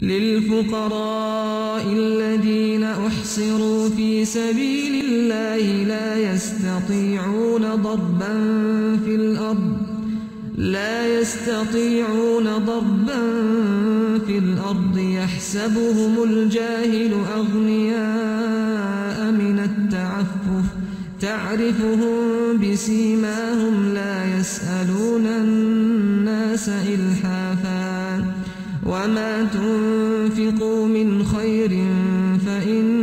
للفقراء الذين أحصروا في سبيل الله لا يستطيعون ضربا في الأرض يحسبهم الجاهل أغنياء من التعفف تعرفهم بسيماهم لا يسألون الناس إلحافا وما تنفقوا من خير فإن